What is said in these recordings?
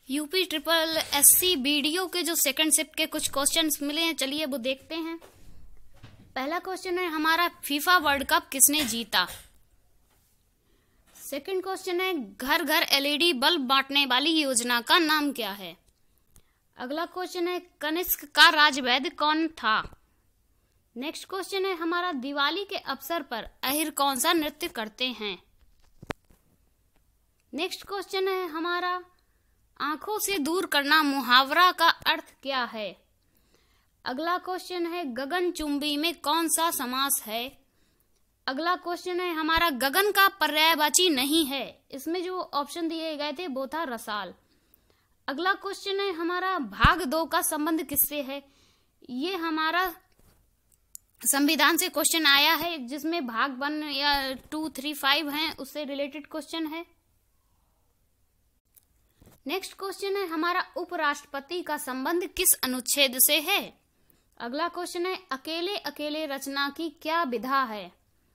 UP triple SC BDO के जो second shift के कुछ क्वेश्चंस मिले हैं, चलिए वो देखते हैं। पहला क्वेश्चन है हमारा, फीफा वर्ल्ड कप किसने जीता। सेकंड क्वेश्चन है, घर घर एलईडी बल्ब बांटने वाली योजना का नाम क्या है। अगला क्वेश्चन है, कनिष्क का राजवैद्य कौन था। नेक्स्ट क्वेश्चन है हमारा, दिवाली के अवसर पर अहिर कौन सा नृत्य करते हैं। नेक्स्ट क्वेश्चन है हमारा, आंखों से दूर करना मुहावरा का अर्थ क्या है। अगला क्वेश्चन है, गगनचुंबी में कौन सा समास है। अगला क्वेश्चन है हमारा, गगन का पर्यायवाची नहीं है। इसमें जो ऑप्शन दिए गए थे वो था रसाल। अगला क्वेश्चन है हमारा, भाग 2 का संबंध किससे है। ये हमारा संविधान से क्वेश्चन आया है, जिसमें भाग 1 या 2, 3, 5 हैं, उससे रिलेटेड क्वेश्चन है। नेक्स्ट क्वेश्चन है हमारा, उपराष्ट्रपति का संबंध किस अनुच्छेद से है। अगला क्वेश्चन है, अकेले अकेले रचना की क्या विधा है।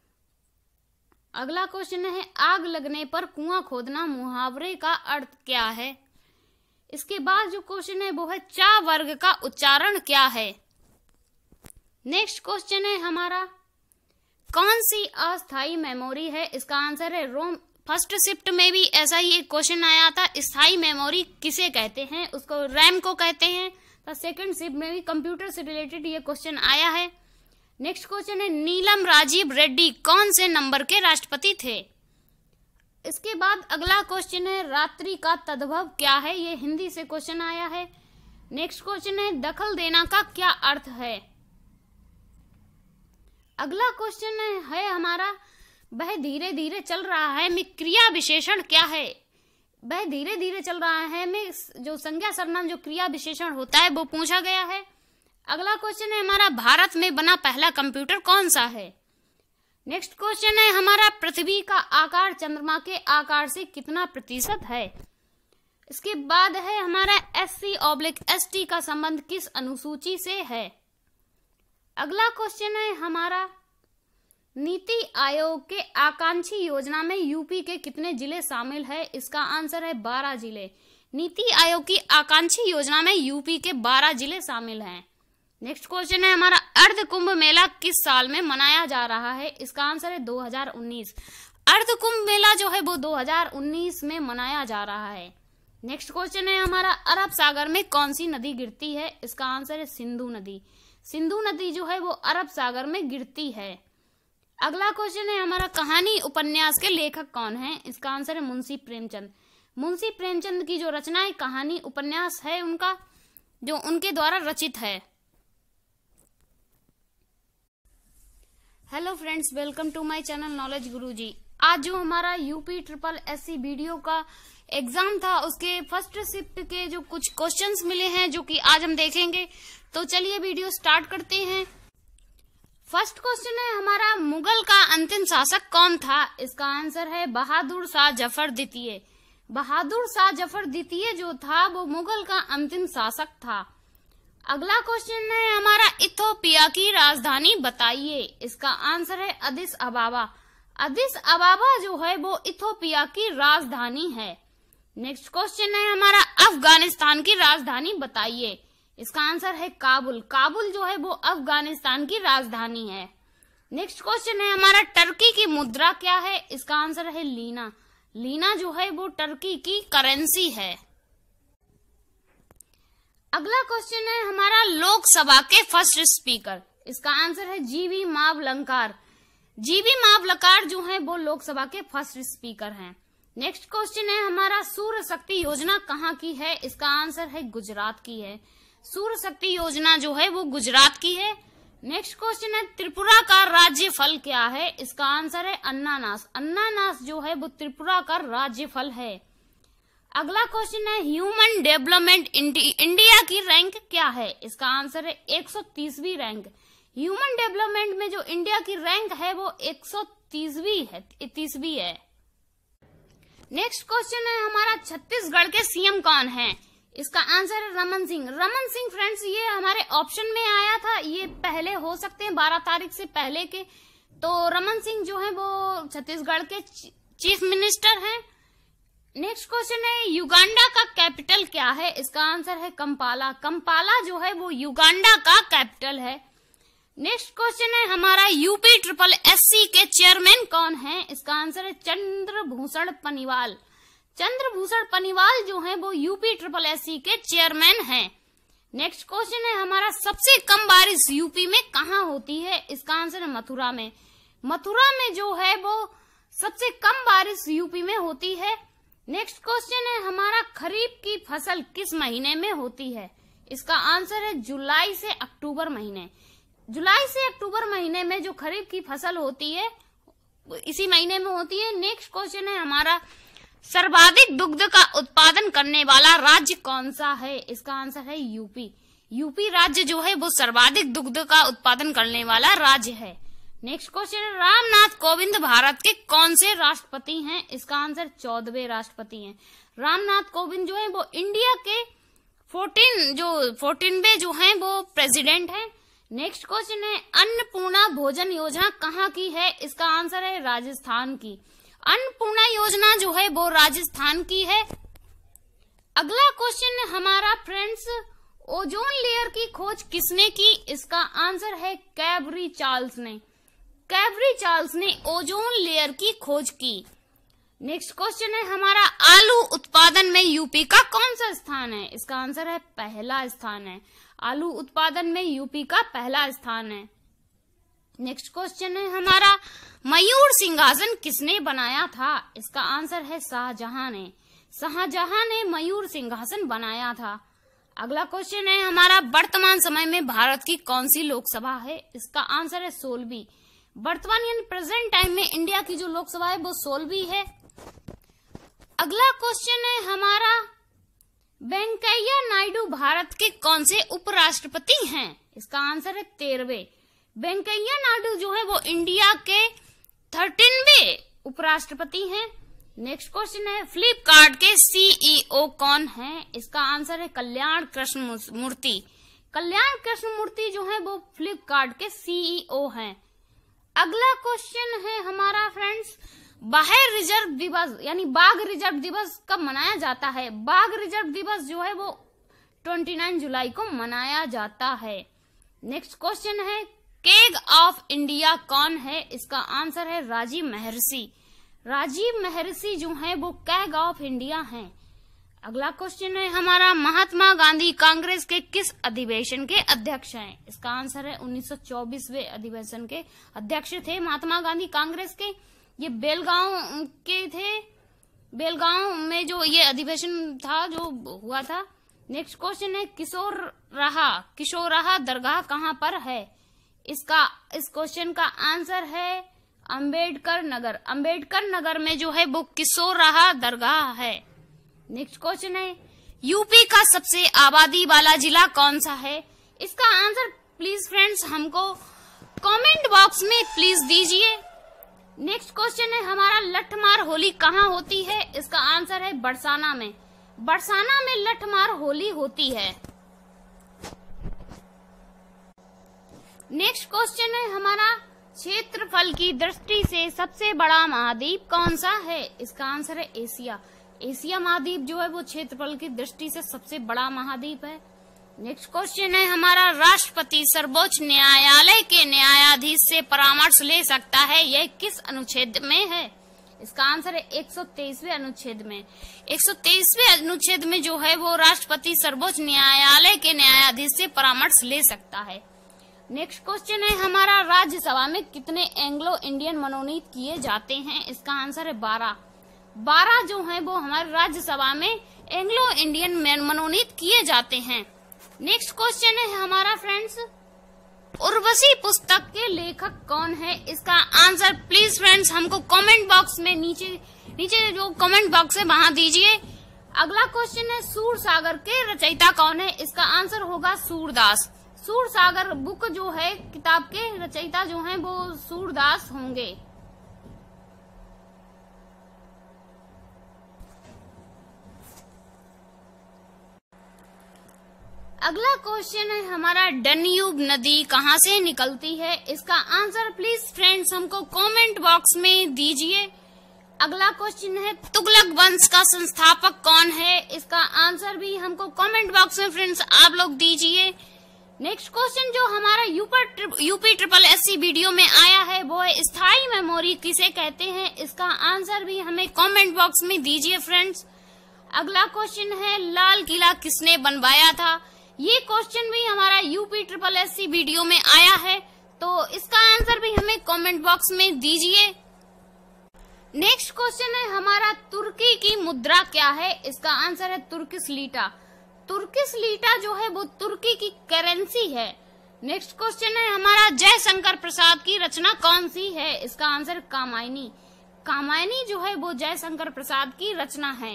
अगला क्वेश्चन है, आग लगने पर कुआं खोदना मुहावरे का अर्थ क्या है। इसके बाद जो क्वेश्चन है वो है, चा वर्ग का उच्चारण क्या है। नेक्स्ट क्वेश्चन है हमारा, कौन सी अस्थाई मेमोरी है। इसका आंसर है रोम। फर्स्ट शिफ्ट में भी ऐसा ही एक क्वेश्चन आया था, स्थायी मेमोरी किसे कहते हैं, उसको रैम को कहते हैं। तो सेकंड शिफ्ट में भी कंप्यूटर से रिलेटेड ये क्वेश्चन आया है। नेक्स्ट क्वेश्चन है, नीलम राजीव रेड्डी कौन से नंबर के राष्ट्रपति थे। इसके बाद अगला क्वेश्चन है, रात्रि का तद्भव क्या है। ये हिंदी से क्वेश्चन आया है। नेक्स्ट क्वेश्चन है, दखल देना का क्या अर्थ है। अगला क्वेश्चन है हमारा, वह धीरे धीरे चल रहा है में क्रिया विशेषण क्या है। वह धीरे धीरे चल रहा है में जो संज्ञा सर्वनाम जो क्रिया विशेषण होता है वो पूछा गया है। अगला क्वेश्चन है हमारा, भारत में बना पहला कंप्यूटर कौन सा है। नेक्स्ट क्वेश्चन है हमारा, पृथ्वी का आकार चंद्रमा के आकार से कितना प्रतिशत है। इसके बाद है हमारा, SC/ST का संबंध किस अनुसूची से है। अगला क्वेश्चन है हमारा, नीति आयोग के आकांक्षी योजना में यूपी के कितने जिले शामिल है। इसका आंसर है 12 जिले। नीति आयोग की आकांक्षी योजना में यूपी के 12 जिले शामिल हैं। नेक्स्ट क्वेश्चन है हमारा, अर्ध कुंभ मेला किस साल में मनाया जा रहा है। इसका आंसर है 2019। अर्ध कुंभ मेला जो है वो 2019 में मनाया जा रहा है। नेक्स्ट क्वेश्चन है हमारा, अरब सागर में कौन सी नदी गिरती है। इसका आंसर है सिंधु नदी। सिंधु नदी जो है वो अरब सागर में गिरती है। अगला क्वेश्चन है हमारा, कहानी उपन्यास के लेखक कौन है। इसका आंसर है मुंशी प्रेमचंद। मुंशी प्रेमचंद की जो रचनाएं कहानी उपन्यास है उनका जो उनके द्वारा रचित है। Hello friends, welcome to my channel knowledge Guruji. आज जो हमारा यूपी ट्रिपल एससी बीडीओ का एग्जाम था, उसके फर्स्ट शिफ्ट के जो कुछ क्वेश्चंस मिले हैं जो कि आज हम देखेंगे। तो चलिए वीडियो स्टार्ट करते हैं। फर्स्ट क्वेश्चन है हमारा, मुगल का अंतिम शासक कौन था। इसका आंसर है बहादुर शाह जफर द्वितीय। बहादुर शाह जफर द्वितीय जो था वो मुगल का अंतिम शासक था। अगला क्वेश्चन है हमारा, इथोपिया की राजधानी बताइए। इसका आंसर है अदिस अबाबा। अदिस अबाबा जो है वो इथोपिया की राजधानी है। नेक्स्ट क्वेश्चन है हमारा, अफगानिस्तान की राजधानी बताइए। इसका आंसर है काबुल। काबुल जो है वो अफगानिस्तान की राजधानी है। नेक्स्ट क्वेश्चन है हमारा, टर्की की मुद्रा क्या है। इसका आंसर है लीना। लीना जो है वो टर्की की करेंसी है। अगला क्वेश्चन है हमारा, लोकसभा के फर्स्ट स्पीकर। इसका आंसर है जीवी मावलंकर। जीवी मावलंकर जो है वो लोकसभा के फर्स्ट स्पीकर हैं। नेक्स्ट क्वेश्चन है हमारा, सूर्य शक्ति योजना कहाँ की है। इसका आंसर है गुजरात की है। सूर्य शक्ति योजना जो है वो गुजरात की है। नेक्स्ट क्वेश्चन है, त्रिपुरा का राज्य फल क्या है। इसका आंसर है अनानास। अनानास जो है वो त्रिपुरा का राज्य फल है। अगला क्वेश्चन है, ह्यूमन डेवलपमेंट इंडिया की रैंक क्या है। इसका आंसर है 130वीं रैंक। ह्यूमन डेवलपमेंट में जो इंडिया की रैंक है वो 130वीं है। नेक्स्ट क्वेश्चन है हमारा, छत्तीसगढ़ के सीएम कौन है। इसका आंसर है रमन सिंह। रमन सिंह फ्रेंड्स ये हमारे ऑप्शन में आया था, ये पहले हो सकते हैं 12 तारीख से पहले के। तो रमन सिंह जो है वो छत्तीसगढ़ के चीफ मिनिस्टर हैं। नेक्स्ट क्वेश्चन है युगांडा का कैपिटल क्या है? इसका आंसर है कंपाला। कंपाला जो है वो युगांडा का कैपिटल है। नेक्स्ट क्वेश्चन है हमारा यूपी ट्रिपल एससी के चेयरमैन कौन है? इसका आंसर है चंद्रभूषण पनिवाल। चंद्रभूषण पनिवाल जो है वो यूपी ट्रिपल एससी के चेयरमैन हैं। नेक्स्ट क्वेश्चन है हमारा सबसे कम बारिश यूपी में कहाँ होती है? इसका आंसर है मथुरा में। मथुरा में जो है वो सबसे कम बारिश यूपी में होती है। नेक्स्ट क्वेश्चन है हमारा खरीफ की फसल किस महीने में होती है? इसका आंसर है जुलाई से अक्टूबर महीने। जुलाई से अक्टूबर महीने में जो खरीफ की फसल होती है इसी महीने में होती है। नेक्स्ट क्वेश्चन है हमारा सर्वाधिक दुग्ध का उत्पादन करने वाला राज्य कौन सा है? इसका आंसर है यूपी। यूपी राज्य जो है वो सर्वाधिक दुग्ध का उत्पादन करने वाला राज्य है। नेक्स्ट क्वेश्चन है रामनाथ कोविंद भारत के कौन से राष्ट्रपति हैं? इसका आंसर 14वें राष्ट्रपति हैं। रामनाथ कोविंद जो है वो इंडिया के 14वें जो हैं वो प्रेसिडेंट हैं। नेक्स्ट क्वेश्चन है अन्नपूर्णा भोजन योजना कहाँ की है? इसका आंसर है राजस्थान की। अन्नपूर्णा योजना जो है वो राजस्थान की है। अगला क्वेश्चन है हमारा फ्रेंड्स ओजोन लेयर की खोज किसने की? इसका आंसर है कैवरी चार्ल्स ने। कैवरी चार्ल्स ने ओजोन लेयर की खोज की। नेक्स्ट क्वेश्चन है हमारा आलू उत्पादन में यूपी का कौन सा स्थान है? इसका आंसर है पहला स्थान है। आलू उत्पादन में यूपी का पहला स्थान है। नेक्स्ट क्वेश्चन है हमारा मयूर सिंहासन किसने बनाया था? इसका आंसर है शाहजहां ने। शाहजहां ने मयूर सिंहासन बनाया था। अगला क्वेश्चन है हमारा वर्तमान समय में भारत की कौन सी लोकसभा है? इसका आंसर है 16वीं। वर्तमान यानी प्रेजेंट टाइम में इंडिया की जो लोकसभा है वो 16वीं है। अगला क्वेश्चन है हमारा वेंकैया नायडू भारत के कौन से उपराष्ट्रपति हैं? इसका आंसर है 13वें। वेंकैया नायडू जो है वो इंडिया के 13वें उपराष्ट्रपति हैं। नेक्स्ट क्वेश्चन है फ्लिपकार्ट के सीईओ कौन है? इसका आंसर है कल्याण कृष्ण मूर्ति। कल्याण कृष्ण मूर्ति जो है वो फ्लिपकार्ट के सीईओ हैं। अगला क्वेश्चन है हमारा फ्रेंड्स बाघ रिजर्व दिवस यानी बाघ रिजर्व दिवस कब मनाया जाता है? बाघ रिजर्व दिवस जो है वो 29 जुलाई को मनाया जाता है। नेक्स्ट क्वेश्चन है केग ऑफ इंडिया कौन है? इसका आंसर है राजीव महर्षि। राजीव महर्षि जो है वो कैग ऑफ इंडिया हैं। अगला क्वेश्चन है हमारा महात्मा गांधी कांग्रेस के किस अधिवेशन के अध्यक्ष हैं? इसका आंसर है 1924वें अधिवेशन के अध्यक्ष थे महात्मा गांधी कांग्रेस के। ये बेलगांव के थे। बेलगांव में जो ये अधिवेशन था जो हुआ था। नेक्स्ट क्वेश्चन है किशोराहा दरगाह कहाँ पर है? इस क्वेश्चन का आंसर है अंबेडकर नगर। अंबेडकर नगर में जो है वो किशोराहा दरगाह है। नेक्स्ट क्वेश्चन है यूपी का सबसे आबादी वाला जिला कौन सा है? इसका आंसर प्लीज फ्रेंड्स हमको कमेंट बॉक्स में प्लीज दीजिए। नेक्स्ट क्वेश्चन है हमारा लठमार होली कहाँ होती है? इसका आंसर है बरसाना में। बरसाना में लठमार होली होती है। नेक्स्ट क्वेश्चन है हमारा क्षेत्रफल की दृष्टि से सबसे बड़ा महाद्वीप कौन सा है? इसका आंसर है एशिया। एशिया महाद्वीप जो है वो क्षेत्रफल की दृष्टि से सबसे बड़ा महाद्वीप है। नेक्स्ट क्वेश्चन है हमारा राष्ट्रपति सर्वोच्च न्यायालय के न्यायाधीश से परामर्श ले सकता है, यह किस अनुच्छेद में है? इसका आंसर है 123वें अनुच्छेद में। 123वें अनुच्छेद में जो है वो राष्ट्रपति सर्वोच्च न्यायालय के न्यायाधीश से परामर्श ले सकता है। नेक्स्ट क्वेश्चन है हमारा राज्यसभा में कितने एंग्लो इंडियन मनोनीत किए जाते हैं? इसका आंसर है 12। 12 जो है वो हमारे राज्यसभा में एंग्लो इंडियन मनोनीत किए जाते हैं। नेक्स्ट क्वेश्चन है हमारा फ्रेंड्स उर्वशी पुस्तक के लेखक कौन है? इसका आंसर प्लीज फ्रेंड्स हमको कमेंट बॉक्स में नीचे जो कमेंट बॉक्स है वहां दीजिए। अगला क्वेश्चन है सूरसागर के रचयिता कौन है? इसका आंसर होगा सूरदास। सूरसागर बुक जो है किताब के रचयिता जो हैं वो सूरदास होंगे। अगला क्वेश्चन है हमारा डन्यूब नदी कहाँ से निकलती है? इसका आंसर प्लीज फ्रेंड्स हमको कमेंट बॉक्स में दीजिए। अगला क्वेश्चन है तुगलक वंश का संस्थापक कौन है? इसका आंसर भी हमको कमेंट बॉक्स में फ्रेंड्स आप लोग दीजिए। नेक्स्ट क्वेश्चन जो हमारा यूपी ट्रिपल एससी वीडियो में आया है वो है स्थायी मेमोरी किसे कहते हैं? इसका आंसर भी हमें कमेंट बॉक्स में दीजिए फ्रेंड्स। अगला क्वेश्चन है लाल किला किसने बनवाया था? ये क्वेश्चन भी हमारा यूपी ट्रिपल एससी वीडियो में आया है, तो इसका आंसर भी हमें कमेंट बॉक्स में दीजिए। नेक्स्ट क्वेश्चन है हमारा तुर्की की मुद्रा क्या है? इसका आंसर है तुर्किश लीटा। तुर्किश लीटा जो है वो तुर्की की करेंसी है। नेक्स्ट क्वेश्चन है हमारा जयशंकर प्रसाद की रचना कौन सी है? इसका आंसर कामायनी। कामायनी जो है वो जयशंकर प्रसाद की रचना है।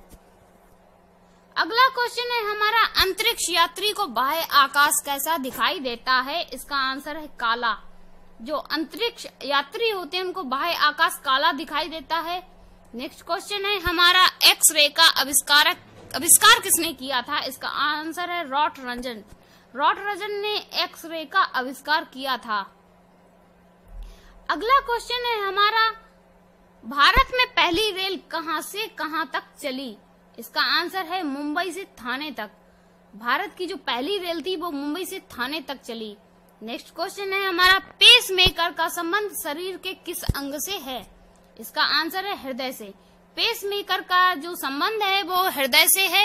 अगला क्वेश्चन है हमारा अंतरिक्ष यात्री को बाह्य आकाश कैसा दिखाई देता है? इसका आंसर है काला। जो अंतरिक्ष यात्री होते हैं उनको बाह्य आकाश काला दिखाई देता है। नेक्स्ट क्वेश्चन है हमारा एक्स-रे का आविष्कार किसने किया था? इसका आंसर है रॉटरंजन। रॉटरंजन ने एक्स-रे का आविष्कार किया था। अगला क्वेश्चन है हमारा भारत में पहली रेल कहां से कहां तक चली? इसका आंसर है मुंबई से थाने तक। भारत की जो पहली रेल थी वो मुंबई से थाने तक चली। नेक्स्ट क्वेश्चन है हमारा पेसमेकर का संबंध शरीर के किस अंग से है? इसका आंसर है हृदय से। पेसमेकर का जो संबंध है वो हृदय से है।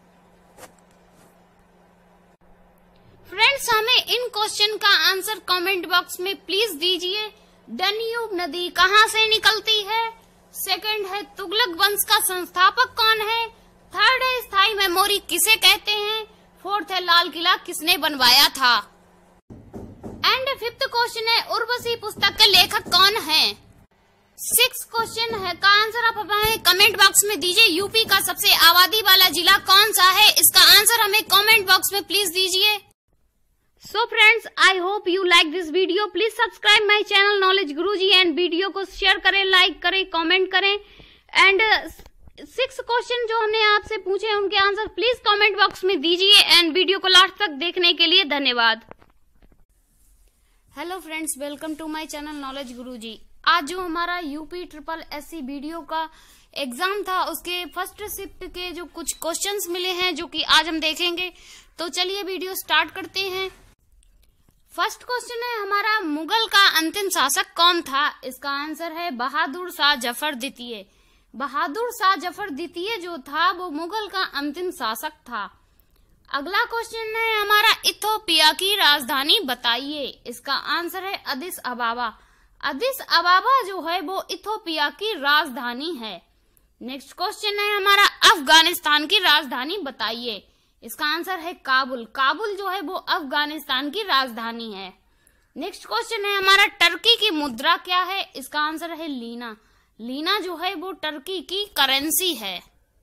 फ्रेंड्स हमें इन क्वेश्चन का आंसर कमेंट बॉक्स में प्लीज दीजिए। डन्यूब नदी कहां से निकलती है? सेकंड है तुगलक वंश का संस्थापक कौन है? थर्ड है स्थायी मेमोरी किसे कहते हैं? फोर्थ है लाल किला किसने बनवाया था? एंड फिफ्थ क्वेश्चन है उर्वशी पुस्तक के लेखक कौन है? सिक्स क्वेश्चन है का आंसर आप हमें कमेंट बॉक्स में दीजिए। यूपी का सबसे आबादी वाला जिला कौन सा है? इसका आंसर हमें कमेंट बॉक्स में प्लीज दीजिए। So friends I hope you like this video. Please subscribe my channel knowledge Guruji and video को शेयर करें, लाइक करें, कमेंट करें। एंड 6 क्वेश्चन जो हमने आपसे पूछे उनके आंसर प्लीज कमेंट बॉक्स में दीजिए। एंड वीडियो को लास्ट तक देखने के लिए धन्यवाद। Hello friends, welcome to my channel knowledge Guruji. आज जो हमारा यूपी ट्रिपल एससी वीडियो का एग्जाम था उसके फर्स्ट शिफ्ट के जो कुछ क्वेश्चंस मिले हैं जो कि आज हम देखेंगे, तो चलिए वीडियो स्टार्ट करते हैं। फर्स्ट क्वेश्चन है हमारा मुगल का अंतिम शासक कौन था? इसका आंसर है बहादुर शाह जफर द्वितीय। बहादुर शाह जफर द्वितीय जो था वो मुगल का अंतिम शासक था। अगला क्वेश्चन है हमारा इथोपिया की राजधानी बताइए। इसका आंसर है अदिस अबाबा। अदिस अबाबा जो है वो इथोपिया की राजधानी है। नेक्स्ट क्वेश्चन है हमारा अफगानिस्तान की राजधानी बताइए। इसका आंसर है काबुल। काबुल जो है वो अफगानिस्तान की राजधानी है। नेक्स्ट क्वेश्चन है हमारा टर्की की मुद्रा क्या है? इसका आंसर है लीना। लीना जो है वो टर्की की करेंसी है।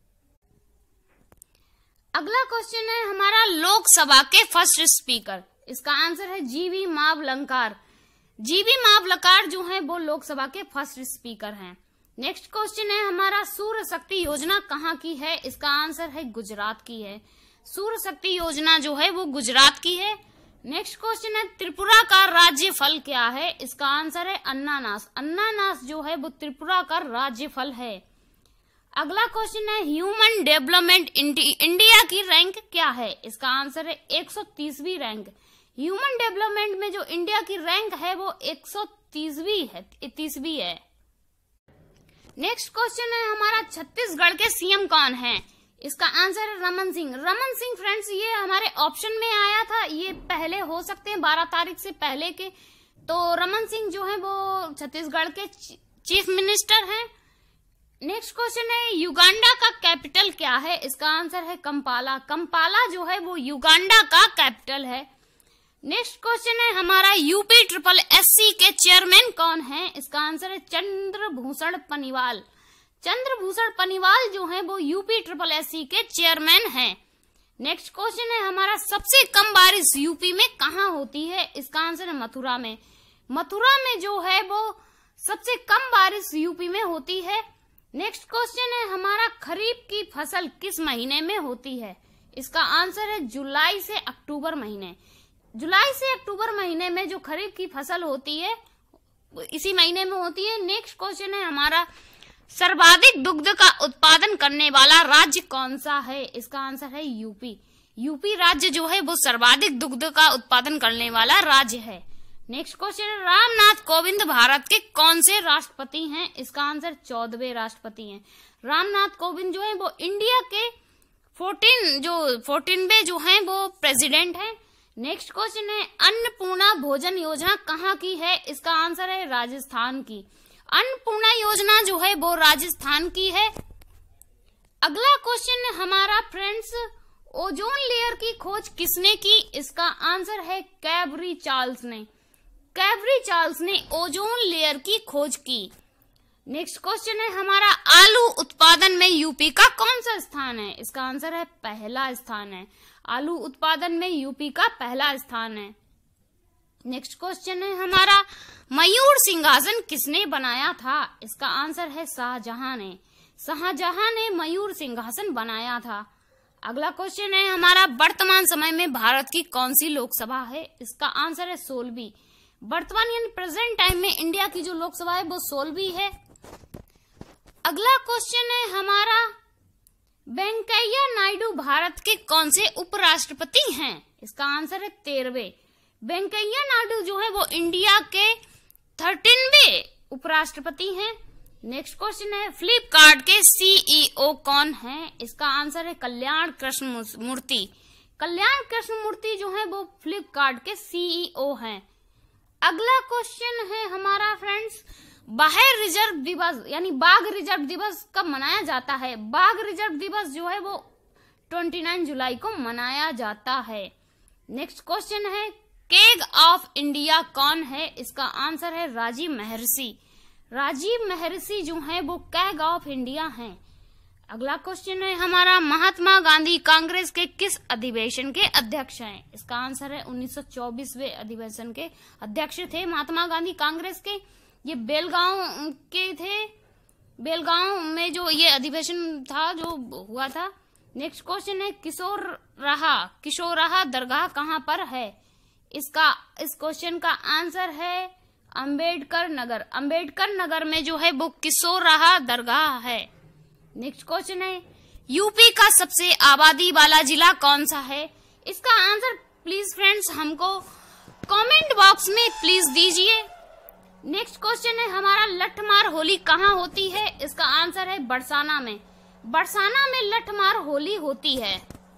अगला क्वेश्चन है हमारा लोकसभा के फर्स्ट स्पीकर। इसका आंसर है जीवी मावलंकर। जीवी मावलंकर जो है वो लोकसभा के फर्स्ट स्पीकर हैं। नेक्स्ट क्वेश्चन है हमारा सूर्य शक्ति योजना कहाँ की है? इसका आंसर है गुजरात की है। सूर्य शक्ति योजना जो है वो गुजरात की है। नेक्स्ट क्वेश्चन है त्रिपुरा का राज्य फल क्या है? इसका आंसर है अनानास। अनानास जो है वो त्रिपुरा का राज्य फल है। अगला क्वेश्चन है ह्यूमन डेवलपमेंट इंडिया की रैंक क्या है? इसका आंसर है 130वीं रैंक। ह्यूमन डेवलपमेंट में जो इंडिया की रैंक है वो 130वीं है। नेक्स्ट क्वेश्चन है हमारा छत्तीसगढ़ के सीएम कौन है? इसका आंसर है रमन सिंह। रमन सिंह फ्रेंड्स ये हमारे ऑप्शन में आया था, ये पहले हो सकते हैं 12 तारीख से पहले के। तो रमन सिंह जो है वो छत्तीसगढ़ के चीफ मिनिस्टर हैं। नेक्स्ट क्वेश्चन है युगांडा का कैपिटल क्या है? इसका आंसर है कंपाला। कंपाला जो है वो युगांडा का कैपिटल है। नेक्स्ट क्वेश्चन है हमारा यूपी ट्रिपल एससी के चेयरमैन कौन है? इसका आंसर है चंद्रभूषण पनिवाल। चंद्रभूषण पनिवाल जो है वो यूपी ट्रिपल एससी के चेयरमैन हैं। नेक्स्ट क्वेश्चन है हमारा सबसे कम बारिश यूपी में कहाँ होती है? इसका आंसर है मथुरा में। मथुरा में जो है वो सबसे कम बारिश यूपी में होती है। नेक्स्ट क्वेश्चन है हमारा खरीफ की फसल किस महीने में होती है? इसका आंसर है जुलाई से अक्टूबर महीने। जुलाई से अक्टूबर महीने में जो खरीफ की फसल होती है इसी महीने में होती है। नेक्स्ट क्वेश्चन है हमारा सर्वाधिक दुग्ध का उत्पादन करने वाला राज्य कौन सा है? इसका आंसर है यूपी। यूपी राज्य जो है वो सर्वाधिक दुग्ध का उत्पादन करने वाला राज्य है। नेक्स्ट क्वेश्चन है, रामनाथ कोविंद भारत के कौन से राष्ट्रपति हैं? इसका आंसर 14वें राष्ट्रपति हैं। रामनाथ कोविंद जो है वो इंडिया के 14वें जो हैं वो प्रेसिडेंट हैं। नेक्स्ट क्वेश्चन है, अन्नपूर्णा भोजन योजना कहाँ की है? इसका आंसर है राजस्थान की। अन्नपूर्णा योजना जो है वो राजस्थान की है। अगला क्वेश्चन है हमारा फ्रेंड्स, ओजोन लेयर की खोज किसने की? इसका आंसर है कैवरी चार्ल्स ने। कैवरी चार्ल्स ने ओजोन लेयर की खोज की। नेक्स्ट क्वेश्चन है हमारा, आलू उत्पादन में यूपी का कौन सा स्थान है? इसका आंसर है पहला स्थान है। आलू उत्पादन में यूपी का पहला स्थान है। नेक्स्ट क्वेश्चन है हमारा, मयूर सिंहासन किसने बनाया था? इसका आंसर है शाहजहां ने। शाहजहां ने मयूर सिंहासन बनाया था। अगला क्वेश्चन है हमारा, वर्तमान समय में भारत की कौन सी लोकसभा है? इसका आंसर है 16वीं। वर्तमान यानी प्रेजेंट टाइम में इंडिया की जो लोकसभा है वो 16वीं है। अगला क्वेश्चन है हमारा, वेंकैया नायडू भारत के कौन से उपराष्ट्रपति हैं? इसका आंसर है 13वें। वेंकैया नायडू जो है वो इंडिया के 13वें उपराष्ट्रपति हैं। नेक्स्ट क्वेश्चन है, फ्लिपकार्ट के सीईओ कौन है? इसका आंसर है कल्याण कृष्णमूर्ति। कल्याण कृष्णमूर्ति जो है वो फ्लिपकार्ट के सीईओ हैं। अगला क्वेश्चन है हमारा फ्रेंड्स, बाघ रिजर्व दिवस यानी बाघ रिजर्व दिवस कब मनाया जाता है? बाघ रिजर्व दिवस जो है वो 29 जुलाई को मनाया जाता है। नेक्स्ट क्वेश्चन है, केग ऑफ इंडिया कौन है? इसका आंसर है राजीव महर्षि। राजीव महर्षि जो है वो कैग ऑफ इंडिया हैं। अगला क्वेश्चन है हमारा, महात्मा गांधी कांग्रेस के किस अधिवेशन के अध्यक्ष हैं? इसका आंसर है 1924वें अधिवेशन के अध्यक्ष थे महात्मा गांधी कांग्रेस के। ये बेलगांव के थे। बेलगांव में जो ये अधिवेशन था जो हुआ था। नेक्स्ट क्वेश्चन है, किशोराहा दरगाह कहाँ पर है? इस क्वेश्चन का आंसर है अंबेडकर नगर। अंबेडकर नगर में जो है वो किशोराहा दरगाह है। नेक्स्ट क्वेश्चन है, यूपी का सबसे आबादी वाला जिला कौन सा है? इसका आंसर प्लीज फ्रेंड्स हमको कमेंट बॉक्स में प्लीज दीजिए। नेक्स्ट क्वेश्चन है हमारा, लठमार होली कहाँ होती है? इसका आंसर है बरसाना में। बरसाना में लठमार होली होती है।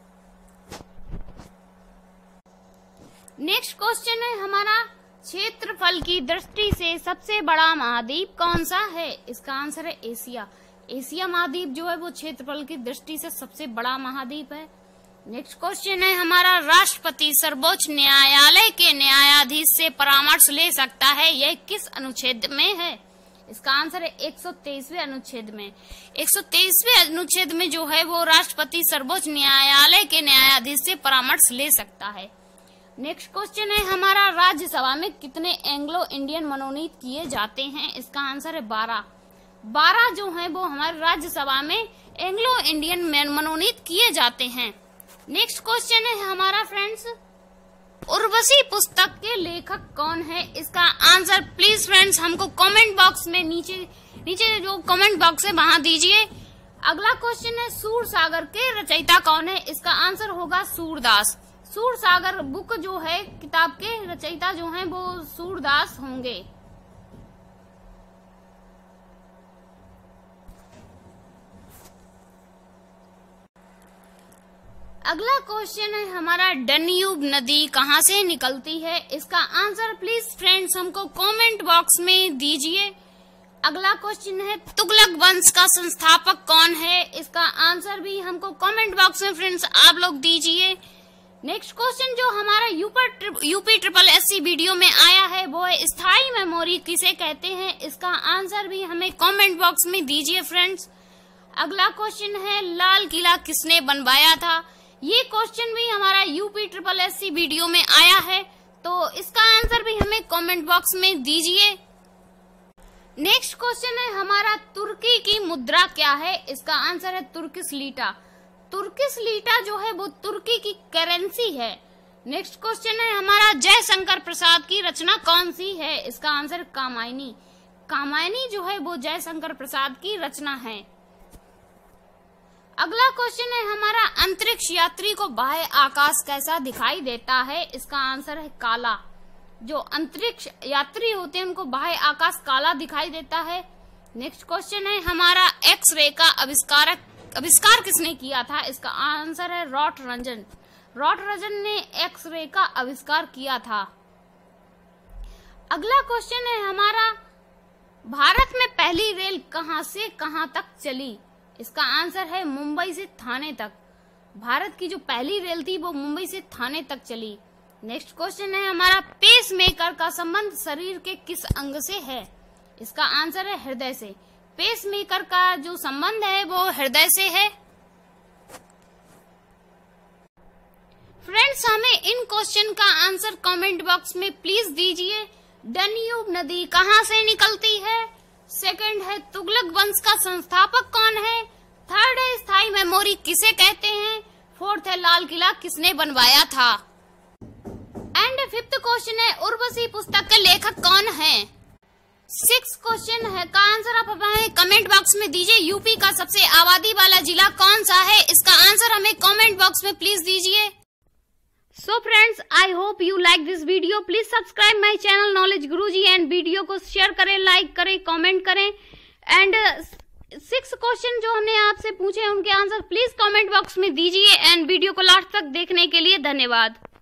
नेक्स्ट क्वेश्चन है हमारा, क्षेत्रफल की दृष्टि से सबसे बड़ा महाद्वीप कौन सा है? इसका आंसर है एशिया। एशिया महाद्वीप जो है वो क्षेत्रफल की दृष्टि से सबसे बड़ा महाद्वीप है। नेक्स्ट क्वेश्चन है हमारा, राष्ट्रपति सर्वोच्च न्यायालय के न्यायाधीश से परामर्श ले सकता है, यह किस अनुच्छेद में है? इसका आंसर है 123वें अनुच्छेद में। 123वें अनुच्छेद में जो है वो राष्ट्रपति सर्वोच्च न्यायालय के न्यायाधीश से परामर्श ले सकता है। नेक्स्ट क्वेश्चन है हमारा, राज्यसभा में कितने एंग्लो इंडियन मनोनीत किए जाते हैं? इसका आंसर है 12। 12 जो है वो हमारे राज्यसभा में एंग्लो इंडियन मनोनीत किए जाते हैं। नेक्स्ट क्वेश्चन है हमारा फ्रेंड्स, उर्वशी पुस्तक के लेखक कौन है? इसका आंसर प्लीज फ्रेंड्स हमको कमेंट बॉक्स में नीचे जो कमेंट बॉक्स है वहां दीजिए। अगला क्वेश्चन है, सूरसागर के रचयिता कौन है? इसका आंसर होगा सूरदास। सूरसागर बुक जो है किताब के रचयिता जो हैं वो सूरदास होंगे। अगला क्वेश्चन है हमारा, डन्यूब नदी कहाँ से निकलती है? इसका आंसर प्लीज फ्रेंड्स हमको कमेंट बॉक्स में दीजिए। अगला क्वेश्चन है, तुगलक वंश का संस्थापक कौन है? इसका आंसर भी हमको कमेंट बॉक्स में फ्रेंड्स आप लोग दीजिए। नेक्स्ट क्वेश्चन जो हमारा यूपी ट्रिपल एससी वीडियो में आया है वो है, स्थायी मेमोरी किसे कहते हैं? इसका आंसर भी हमें कमेंट बॉक्स में दीजिए फ्रेंड्स। अगला क्वेश्चन है, लाल किला किसने बनवाया था? ये क्वेश्चन भी हमारा यूपी ट्रिपल एससी वीडियो में आया है, तो इसका आंसर भी हमें कमेंट बॉक्स में दीजिए। नेक्स्ट क्वेश्चन है हमारा, तुर्की की मुद्रा क्या है? इसका आंसर है तुर्किश लीटा। तुर्किश लीटा जो है वो तुर्की की करेंसी है। नेक्स्ट क्वेश्चन है हमारा, जयशंकर प्रसाद की रचना कौन सी है? इसका आंसर कामायनी। कामायनी जो है वो जयशंकर प्रसाद की रचना है। अगला क्वेश्चन है हमारा, अंतरिक्ष यात्री को बाह्य आकाश कैसा दिखाई देता है? इसका आंसर है काला। जो अंतरिक्ष यात्री होते हैं उनको बाह्य आकाश काला दिखाई देता है। नेक्स्ट क्वेश्चन है हमारा, एक्स-रे का आविष्कार किसने किया था? इसका आंसर है रॉटरंजन। रॉटरंजन ने एक्स-रे का आविष्कार किया था। अगला क्वेश्चन है हमारा, भारत में पहली रेल कहां से कहां तक चली? इसका आंसर है मुंबई से थाने तक। भारत की जो पहली रेल थी वो मुंबई से थाने तक चली। नेक्स्ट क्वेश्चन है हमारा, पेसमेकर का संबंध शरीर के किस अंग से है? इसका आंसर है हृदय से। पेसमेकर का जो संबंध है वो हृदय से है। फ्रेंड्स, हमें इन क्वेश्चन का आंसर कमेंट बॉक्स में प्लीज दीजिए। डन्यूब नदी कहां से निकलती है? सेकंड है, तुगलक वंश का संस्थापक कौन है? थर्ड है, स्थायी मेमोरी किसे कहते हैं? फोर्थ है, लाल किला किसने बनवाया था? एंड फिफ्थ क्वेश्चन है, उर्वशी पुस्तक के लेखक कौन है? सिक्स क्वेश्चन है का आंसर आप हमें कमेंट बॉक्स में दीजिए। यूपी का सबसे आबादी वाला जिला कौन सा है? इसका आंसर हमें कमेंट बॉक्स में प्लीज दीजिए। So friends, I hope you like this video. Please subscribe my channel Knowledge Guruji and video को शेयर करें, लाइक करें, कमेंट करें। एंड 6 क्वेश्चन जो हमने आपसे पूछे उनके आंसर प्लीज कमेंट बॉक्स में दीजिए। एंड वीडियो को लास्ट तक देखने के लिए धन्यवाद।